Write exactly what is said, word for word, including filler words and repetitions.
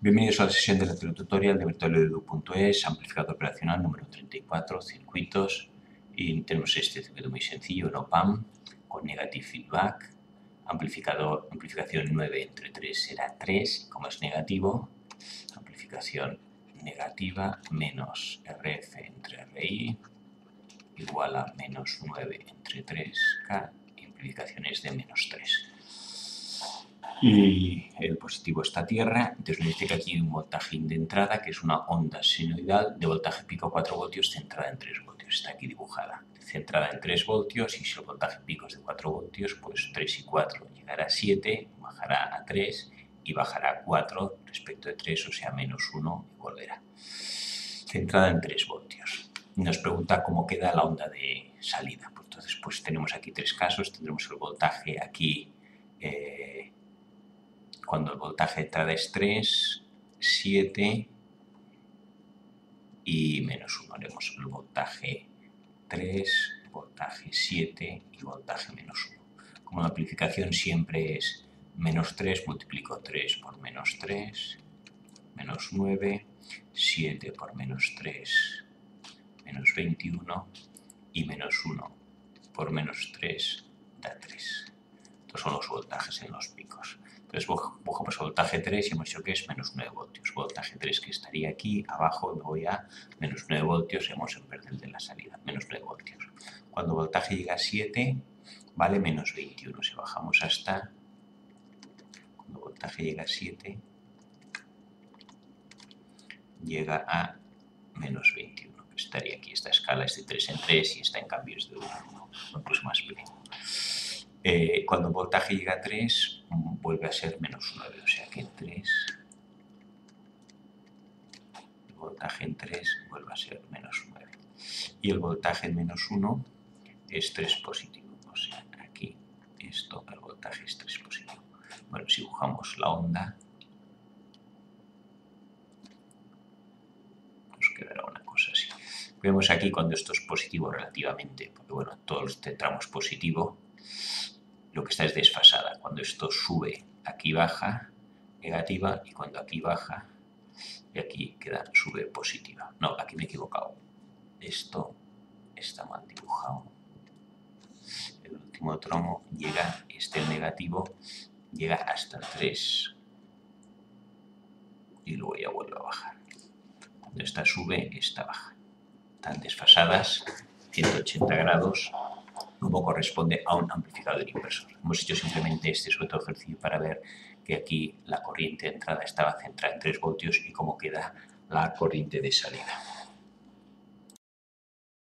Bienvenidos a la sesión de la tutorial de virtualedu punto es, amplificador operacional número treinta y cuatro, circuitos, y tenemos este circuito muy sencillo, en op amp, con negative feedback, amplificador, amplificación nueve entre tres será tres, como es negativo, amplificación negativa menos R F entre R I, igual a menos nueve entre tres K, amplificaciones de menos tres. Y el positivo está a tierra, entonces nos dice que aquí hay un voltaje de entrada, que es una onda senoidal de voltaje pico cuatro voltios centrada en tres voltios, está aquí dibujada, centrada en tres voltios, y si el voltaje pico es de cuatro voltios, pues tres y cuatro llegará a siete, bajará a tres y bajará a cuatro respecto de tres, o sea, menos uno y volverá. Centrada en tres voltios. Nos pregunta cómo queda la onda de salida. Pues entonces, pues tenemos aquí tres casos, tendremos el voltaje aquí, eh, cuando el voltaje de entrada es tres, siete y menos uno. Haremos el voltaje tres, voltaje siete y voltaje menos uno. Como la amplificación siempre es menos tres, multiplico tres por menos tres, menos nueve, siete por menos tres, menos veintiuno, y menos uno por menos tres da tres. Estos son los voltajes en los picos. Entonces cogemos voltaje tres y hemos dicho que es menos nueve voltios. Voltaje tres que estaría aquí, abajo me voy a menos nueve voltios, hemos en verde el de la salida, menos nueve voltios. Cuando voltaje llega a siete, vale menos veintiuno. Si bajamos hasta, cuando voltaje llega a siete, llega a menos veintiuno, que estaría aquí. Esta escala es de tres en tres y esta en cambio es de uno en uno, incluso más pequeño. Eh, cuando el voltaje llega a tres, vuelve a ser menos nueve, o sea que en tres, el voltaje en tres vuelve a ser menos nueve. Y el voltaje en menos uno es tres positivo, o sea, aquí esto, el voltaje es tres positivo. Bueno, si dibujamos la onda, nos quedará una cosa así. Vemos aquí cuando esto es positivo relativamente, porque bueno, todo este tramo es positivo, lo que está es desfasada. Cuando esto sube, aquí baja, negativa, y cuando aquí baja, y aquí queda, sube positiva. No, aquí me he equivocado. Esto está mal dibujado. El último tramo llega, este el negativo, llega hasta tres. Y luego ya vuelve a bajar. Cuando esta sube, esta baja. Están desfasadas, ciento ochenta grados. Como corresponde a un amplificador inversor. Hemos hecho simplemente este suelto ejercicio para ver que aquí la corriente de entrada estaba centrada en tres voltios y cómo queda la corriente de salida.